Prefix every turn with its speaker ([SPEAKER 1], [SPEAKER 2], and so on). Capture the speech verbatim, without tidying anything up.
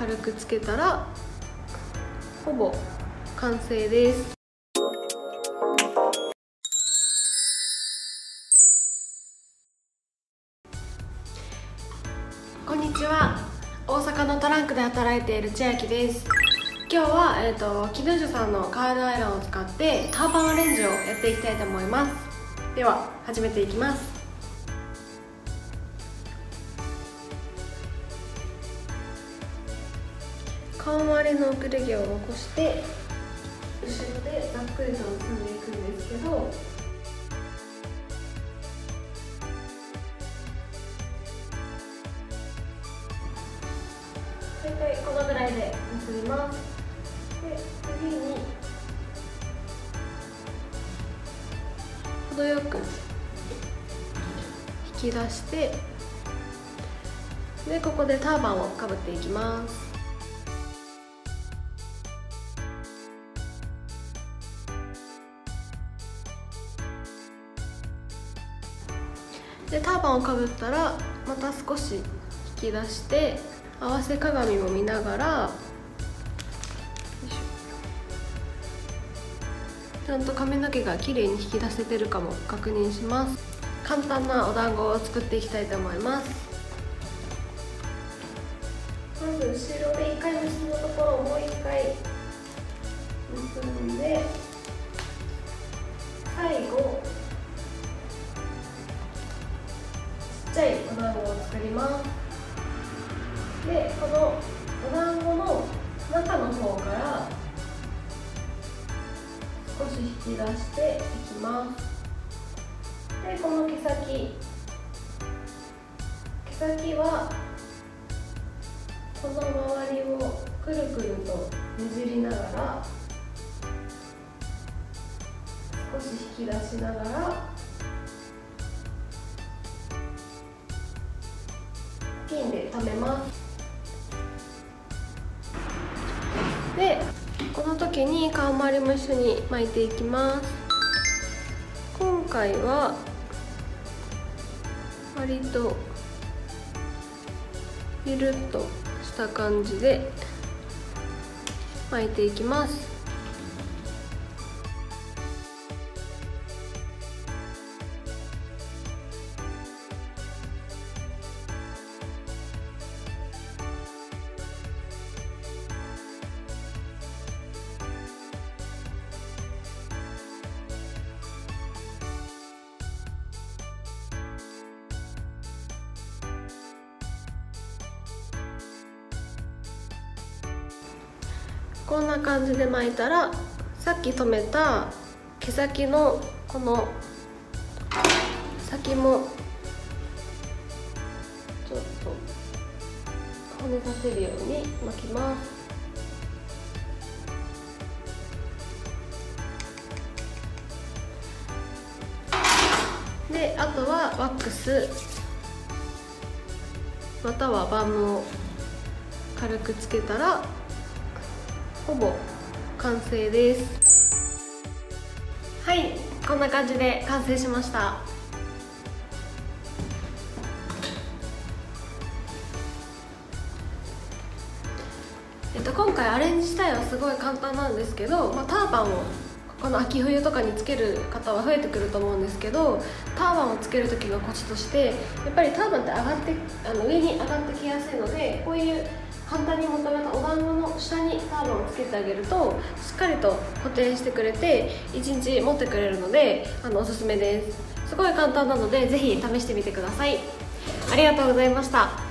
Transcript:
[SPEAKER 1] 軽くつけたらほぼ完成です。こんにちは。大阪のトランクで働いている千秋です。今日は、えーと、キヌージュさんのカードアイロンを使ってターバンアレンジをやっていきたいと思います。では始めていきます。顔周りの遅れ毛を残して後ろでざっくりと結んでいくんですけど、大体このぐらいで結びます。で、次に程よく引き出して、でここでターバンをかぶっていきます。でターバンをかぶったらまた少し引き出して合わせ鏡も見ながらちゃんと髪の毛が綺麗に引き出せてるかも確認します。簡単なお団子を作っていきたいと思います。まず後ろでいっかい結んだところをもういっかい結んで、最後ちっちゃいお団子を作ります。でこのお団子の中の方から少し引き出していきます。でこの毛先毛先はこの周りをくるくるとねじりながら少し引き出しながらピンで留めます。でこの時に顔周りも一緒に巻いていきます。今回は割とゆるっとした感じで巻いていきます。こんな感じで巻いたら、さっき留めた毛先のこの先もちょっとはねさせるように巻きます。であとはワックスまたはバームを軽くつけたらほぼ完成です。はい、こんな感じで完成しました。えっと、今回アレンジ自体はすごい簡単なんですけど、まあ、ターバンをこの秋冬とかにつける方は増えてくると思うんですけど、ターバンをつける時のコツとして、やっぱりターバンって上がってあの上に上がってきやすいので、こういう簡単にまとめたお団子の下にターバンをつけてあげるとしっかりと固定してくれていちにち持ってくれるので、あのおすすめです。すごい簡単なのでぜひ試してみてください。ありがとうございました。